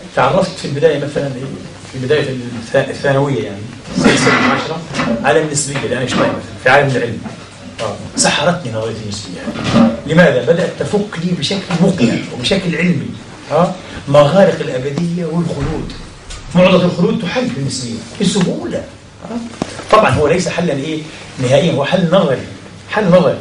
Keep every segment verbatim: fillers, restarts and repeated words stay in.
تعرفت في البداية مثلا في بداية الثانوية يعني سنة عشرة على النسبية لأينشتاين مثلا في عالم العلم. سحرتني نظرية النسبية. لماذا؟ بدأت تفك لي بشكل مقنع وبشكل علمي ها مغارق الأبدية والخلود. معضلة الخلود تحل بالنسبية بسهولة. طبعا هو ليس حلا إيه نهائيا، هو حل نظري، حل نظري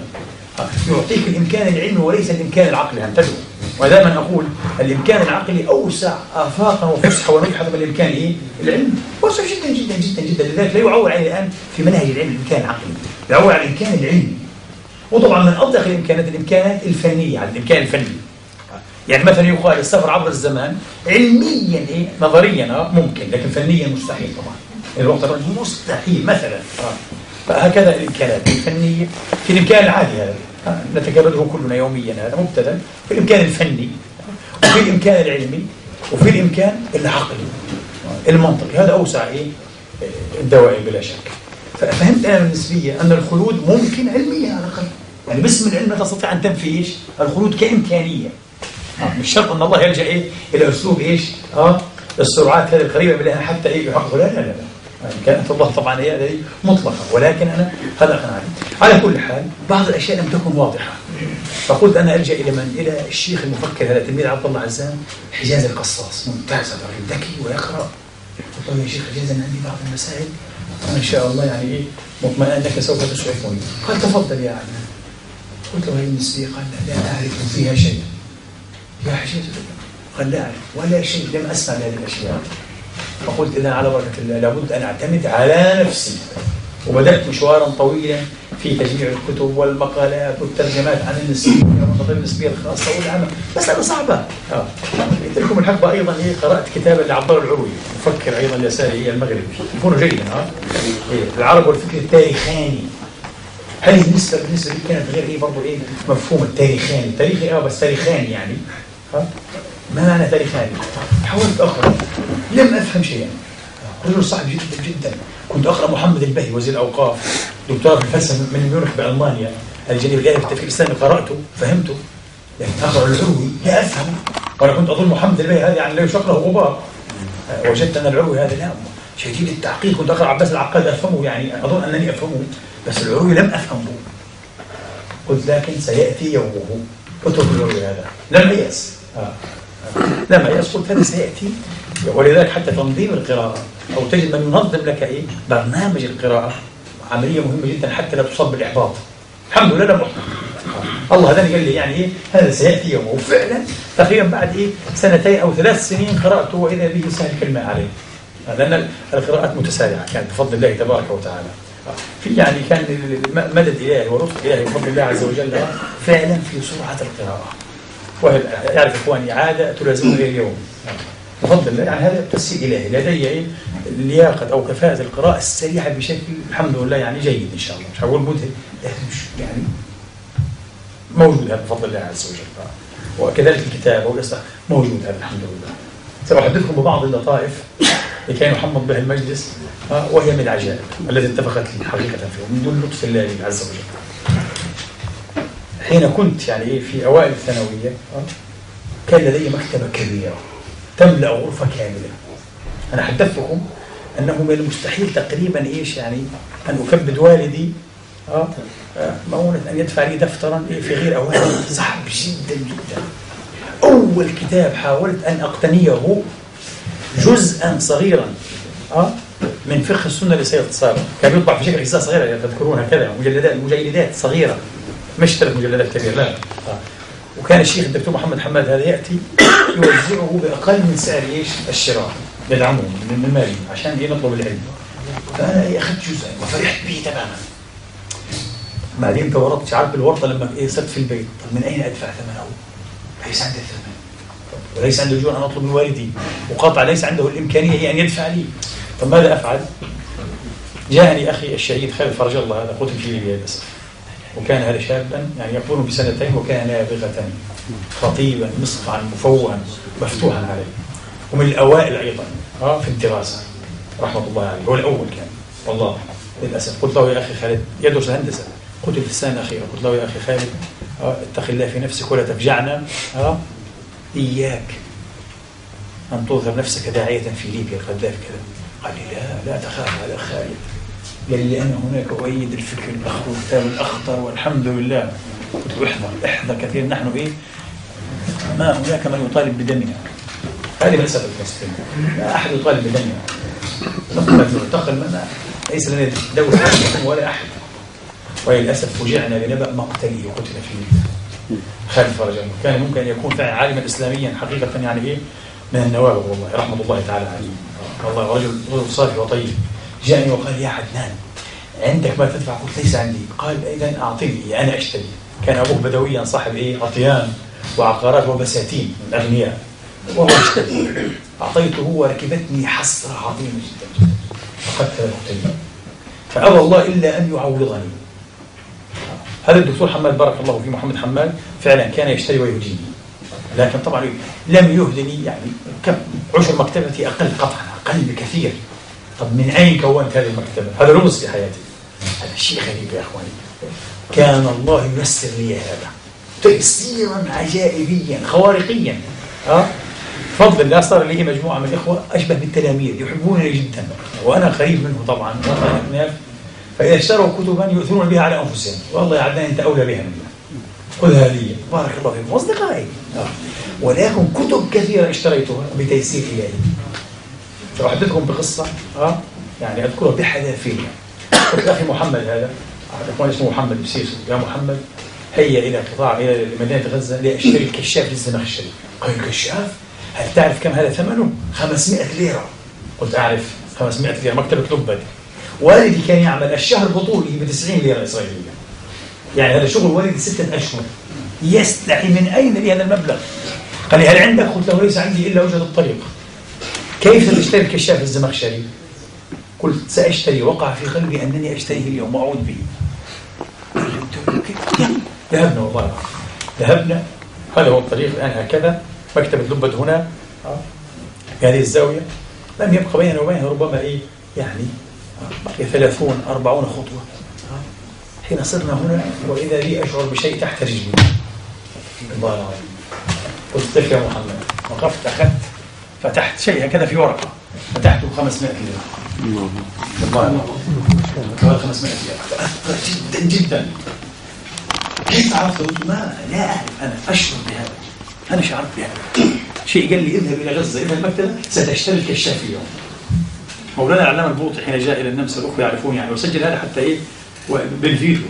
يعطيك الإمكان العلمي وليس الإمكان العقلي. انتبهوا، ودائما أقول الإمكان العقلي أوسع آفاقا وفسحة ونجحة من الإمكان إيه؟ العلمي واسع جدا جدا جدا جدا. لذلك لا يعول عليه الآن في منهج العلم الإمكان العقلي، يعول على الإمكان العلمي. وطبعا من أطلق الإمكانات الإمكانات الفنية على الإمكان الفني. يعني مثلا يقال السفر عبر الزمان علميا إيه؟ نظريا ممكن، لكن فنيا مستحيل طبعا. الوقت مستحيل مثلا. فهكذا الإمكانات الفنية في الإمكان العادي هذا نتكبده كلنا يوميا، هذا مبتدا في الإمكان الفني وفي الإمكان العلمي وفي الإمكان العقلي المنطقي. هذا أوسع إيه الدوائر بلا شك. ففهمت أنا النسبية أن الخلود ممكن علميا على الأقل، يعني باسم العلم تستطيع أن تنفي إيش الخلود كإمكانية. آه مش شرط أن الله يلجأ إيه إلى أسلوب إيش آه السرعات هذه القريبة منها حتى إيه يحقق. لا لا لا إمكانات الله طبعا هي هذه مطلقة، ولكن أنا هذا قناعتي. على كل حال بعض الأشياء لم تكن واضحة، فقلت أنا ألجأ إلى من؟ إلى الشيخ المفكر هذا تلميذ عبد الله عزام حجاز القصاص، ممتاز هذا ذكي ويقرأ. قلت له يا شيخ حجاز أنا عندي بعض المسائل أنا إن شاء الله يعني إيه مطمئن أنك سوف تسعفني. قال تفضل يا عم. قلت له هي النسبية؟ قال لا, لا أعرف فيها شيء. يا حجاز قال لا أعرف ولا شيء، لم أسمع بهذه الأشياء. فقلت إذا على بركة الله لابد أن أعتمد على نفسي. وبدأت مشوارا طويلا في تجميع الكتب والمقالات والترجمات عن النسبية والنظرية النسبية الخاصة والعامة. مسألة صعبة. آه. قلت لكم الحقبة أيضا إيه قرأت كتابا لعبد الله العروي مفكر أيضا يساري المغربي يكون جيدا. آه. إيه العرب والفكر التاريخاني. هذه النسبة بالنسبة لي كانت غير إيه برضو إيه مفهوم التاريخاني. تاريخي آه بس تاريخاني يعني. آه. ما معنى تاريخاني؟ حاولت أقرأ لم أفهم شيئا. رجل صعب جدا جدا. كنت أقرأ محمد البهي وزير الأوقاف دكتور في الفلسفة من ميونخ بألمانيا الجليل الغالي في التفكير الإسلامي، قرأته فهمته، لكن أقرأ العروي لا أفهم. وأنا كنت أظن محمد البهي هذا يعني لا يشق له غبار. وجدت أن العروي هذا لا شديد التعقيد. كنت أقرأ عباس العقاد أفهمه، يعني أظن أنني أفهمه، بس العروي لم أفهمه. قلت لكن سيأتي يومه أترك العروي هذا. لم أيأس. آه. لما يسقط هذا سيأتي. ولذلك حتى تنظيم القراءة أو تجد من ينظم لك إيه برنامج القراءة عملية مهمة جدا حتى لا تصاب بالإحباط. الحمد لله لم أحبط. الله هذا قال لي يعني إيه هذا سيأتي يومه. وفعلا تقريبا بعد إيه سنتين أو ثلاث سنين قرأته وإذا به سهل كلمة عليه، لأن القراءات متسارعة كانت بفضل الله تبارك وتعالى. في يعني كان مدد إلهي ولطف إلهي بفضل الله عز وجل فعلا في سرعة القراءة. ويعرف إخواني عادة تلازمني اليوم بفضل الله، يعني هذا تسهيل إلهي. لدي لياقة أو كفاءة القراءة السريعة بشكل الحمد لله يعني جيد إن شاء الله. مش هقول مذهل لكن مش يعني موجود هذا بفضل الله عز وجل. وكذلك الكتاب والإصلاح موجود هذا الحمد لله. سأحدثكم ببعض اللطائف لكي نحمض بها المجلس، وهي من العجائب التي اتفقت لي حقيقة فيه من دون لطف الله عز وجل. حين كنت يعني إيه في أوائل الثانوية كان لدي مكتبة كبيرة تملأ غرفة كاملة. أنا حدثتكم أنه من المستحيل تقريبا إيش يعني أن أكبد والدي آه مؤونة أن يدفع لي دفترا إيه في غير أوائل. صعب جدا جدا. أول كتاب حاولت أن أقتنيه جزءا صغيرا آه من فقه السنة لسيد صابر، كان يطبع في شكل أجزاء صغيرة تذكرونها كذا، مجلدات مجلدات صغيرة مش ثلاث مجلدات كبيرة لا. آه. وكان الشيخ الدكتور محمد حماد هذا يأتي يوزعه بأقل من سعر إيش الشراء يدعمون من المالي عشان إيه نطلب العلم. فأنا إيه أخذت جزءا وفرحت به تماما. بعدين تورطت عارف بالورطة لما إيه صرت في البيت، طب من أين أدفع ثمنه؟ ليس عندي الثمن وليس عنده جوع أن أطلب من والدي، وقاطع ليس عنده الإمكانية أن يدفع لي. طب ماذا أفعل؟ جاءني أخي الشهيد خالد فرج الله هذا قتل في ليبيا للأسف، وكان هذا شابا يعني يقول بسنتين وكان نابغة خطيبا مصفعا مفوها مفتوحا عليه ومن الأوائل أيضا في الدراسة رحمة الله عليه. هو الأول كان والله للأسف. قلت له يا أخي خالد يدرس الهندسة، قتل في السنة الأخيرة. قلت له يا أخي خالد اتق الله في نفسك ولا تفجعنا. إياك أن تظهر نفسك داعية في ليبيا القذافي كذا. قال لي لا لا تخاف على خالد، قال لي أنا هناك أؤيد الفكر الأخضر والكتاب الأخضر والحمد لله. قلت له احذر احذر كثير، نحن إيه ما هناك من يطالب بدمنا، هذه مسألة الفلسطين، لا أحد يطالب بدمنا، نقبل نعتقل منا، ليس لنا دولة ولا أحد. وللأسف فوجئنا بنبأ مقتلي وقتل فيه خالد فرجاني، كان ممكن أن يكون فعلا عالما إسلاميا حقيقة، يعني إيه من النوابغ والله رحمة الله تعالى عليه، والله رجل رجل صالح وطيب. جاءني وقال يا عدنان عندك ما تدفع؟ قلت ليس عندي. قال إذا أعطيني أنا أشتري. كان أبوه بدويا صاحب إيه أطيان وعقارات وبساتين من الأغنياء، وهو اشتري. أعطيته وركبتني حسرة عظيمة جدا، فقدت المقتلين، فأبى الله إلا أن يعوضني. هذا الدكتور حماد بارك الله في محمد حماد فعلا كان يشتري ويهديني، لكن طبعا لم يهدني، يعني كم عشر مكتبتي أقل قطعا، أقل بكثير. طب من أين كونت هذه المكتبة؟ هذا رمز في حياتي، هذا شيء غريب يا أخواني. كان الله ييسر لي هذا تيسيرا عجائبيا خوارقيا. أه؟ فضل الله صار لي مجموعة من الإخوة أشبه بالتلاميذ يحبونني جدا، وأنا قريب منه طبعا. فإذا اشتروا كتبا يؤثرون بها على أنفسهم، والله يا عدنان أنت أولى بها مني، خذها لي بارك الله فيكم أصدقائي. ولكن كتب كثيرة اشتريتها بتيسير إلهي. سأحدثكم بقصة أه؟ يعني أذكرها بحذافيرها. قلت أخي محمد هذا أخوان اسمه محمد بسيسو، يا محمد هيا إلى قطاع إلى مدينة غزة لأشتري الكشاف للزمخشري. قال الكشاف هل تعرف كم هذا ثمنه؟ خمسمائة ليرة. قلت أعرف خمسمائة ليرة، مكتبة لبد. والدي كان يعمل الشهر بطولي بتسعين ليرة إسرائيلية، يعني هذا شغل والدي ستة أشهر. يستحي من أين لي هذا المبلغ؟ قال لي هل عندك؟ قلت له ليس عندي إلا وجهة الطريق. كيف تشتري الكشاف الزمخشري؟ قلت سأشتري، وقع في قلبي أنني أشتريه اليوم وأعود به. ذهبنا والله ذهبنا، هذا هو الطريق الآن هكذا. مكتبة لبد هنا في هذه الزاوية، لم يبقى بيننا وبينها ربما إيه يعني بقي ثلاثون أربعون خطوة. حين صرنا هنا وإذا لي أشعر بشيء تحت رجلي، الله العظيم. قلت طيب يا محمد، وقفت أخذت فتحت شيء هكذا في ورقة، فتحته خمسمائة ليرة. الله العظيم خمسمائة ليرة، تأثر جدا جدا. كيف عرفت؟ قلت ما لا أعرف، أنا أشعر بهذا، أنا شعرت بهذا. شيء قال لي اذهب إلى غزة، إلى المكتبة ستشتري الكشاف اليوم. مولانا العلامة البلوطي حين جاء إلى النمسا، الأخوة يعرفون يعني، وسجل هذا حتى إيه بالفيديو.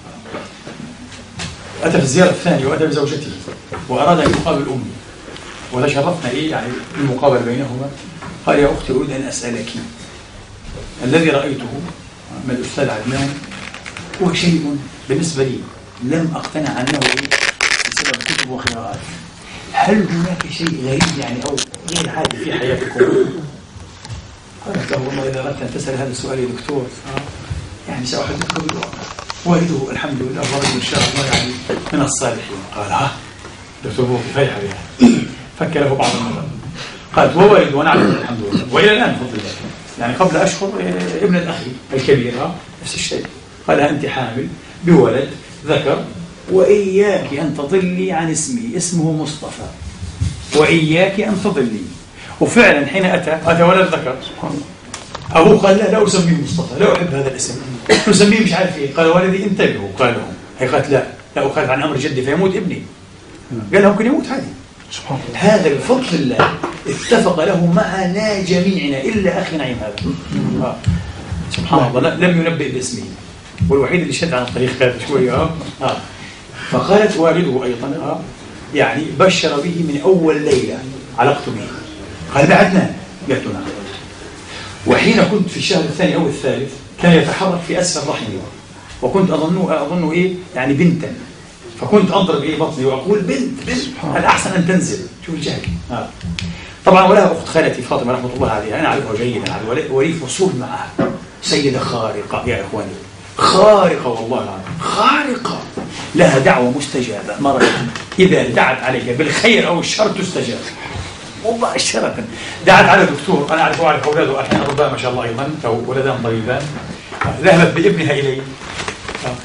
أتى في الزيارة الثانية وأتى بزوجته وأراد أن يقابل أمي، وتشرفنا إيه يعني المقابل بينهما. قال يا أختي أريد أن أسألك، الذي رأيته من الأستاذ عدنان هو شيء بالنسبة لي لم أقتنع أنه إيه بسبب كتب وقراءات. هل هناك شيء غريب يعني أو غير عادي في حياتكم؟ قالت له والله إذا أردت أن تسأل هذا السؤال يا دكتور يعني سأحدثك بالواقع. والده الحمد لله رجل إن شاء الله يعني من الصالحين. قال ها دكتور بوكي فيحة بها، فك له بعض المرات. قالت ووالد ونعلم الحمد لله وإلى الآن بفضل الله، يعني قبل أشهر ابنة أخي الكبيرة نفس الشيء. قال أنت حامل بولد ذكر، وإياك أن تضلي عن اسمي، اسمه مصطفى، وإياك أن تضلي. وفعلا حين أتى أتى ولد ذكر سبحان الله. أبوه قال لا لا أسميه مصطفى، لا أحب هذا الاسم، نسميه مش عارف إيه. قال ولدي انتبهوا، قال لهم هي قالت لا لا أخاف عن أمر جدي فيموت ابني. قال لهم ممكن يموت عادي. سبحان الله. هذا بفضل الله اتفق له معنا جميعنا إلا أخي نعيم هذا. آه. سبحان الله لم ينبئ باسمه، والوحيد اللي شد عن الطريق هذا شوية. آه. آه. فقالت والده أيضا آه. يعني بشر به من أول ليلة علقت به. قال بعدنا قلت نعم. وحين كنت في الشهر الثاني أو الثالث كان يتحرك في أسفل رحمي، وكنت أظنه أظنه إيه يعني بنتا، فكنت أضرب إيه بطني وأقول بنت بنت الأحسن أن تنزل. شوف الجهل. آه. طبعا ولها أخت خالتي فاطمة رحمة الله عليها، أنا أعرفها جيدا ولي فصول معها، سيدة خارقة يا إخواني، خارقة والله العظيم، خارقة، لها دعوة مستجابة. مرة إذا دعت عليك بالخير أو الشر تستجاب مباشرة. دعت على دكتور أنا أعرف أعرف أولاده أحيانا ربما ما شاء الله أيضا أو ولدان طبيبان، ذهبت بابنها إلي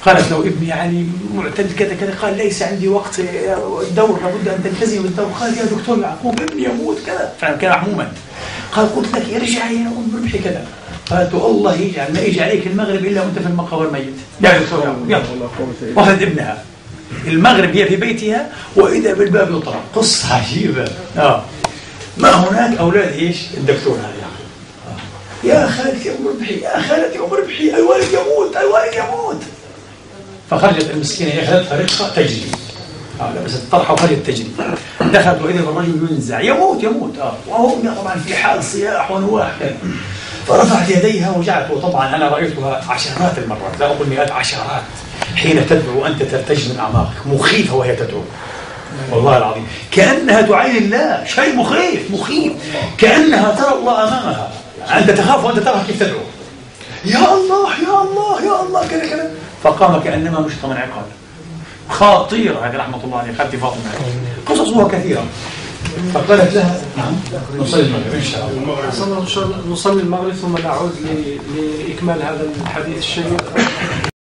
قالت له ابني يعني معتدل كذا كذا، قال ليس عندي وقت، الدور لابد أن تلتزم بالدور. قال يا دكتور يعقوب ابني يموت كذا، فعلا كان محموما. قال قلت لك ارجعي يا أم ربحي كذا. قالت الله يجعل ما يجي عليك المغرب إلا وأنت في المقابر ميت يا دكتور يعقوب. يلا وأخذ ابنها، المغرب هي في بيتها وإذا بالباب يطرق. قصة عجيبة. آه. ما هناك أولاد إيش الدكتور هذا آه. يا خالتي أم ربحي، يا خالتي أم ربحي، الوالد يموت، الوالد يموت. فخرجت المسكينة أخذتها رفقة تجري، آه لبست الطرحة وخرجت تجري. دخلت وإذا بالرجل ينزع يموت يموت آه وهم طبعا في حال صياح ونواح كذا. فرفعت يديها وجعت، وطبعا أنا رأيتها عشرات المرات لا أقول مئات، عشرات، حين تدعو أنت ترتج من أعماقك، مخيفة وهي تدعو والله العظيم، كأنها تعين الله، شيء مخيف مخيف، كأنها ترى الله أمامها. أنت تخاف وأنت ترى كيف تدعو يا الله يا الله يا الله كذا كذا. فقام كأنما مشط من عقال. خطيرة هذه رحمة الله عليه، خالتي فاطمة، قصصها كثيرة. فقالت لها نعم نصلي المغرب إن شاء الله. نصلي المغرب ثم نعود لإكمال هذا الحديث الشيق.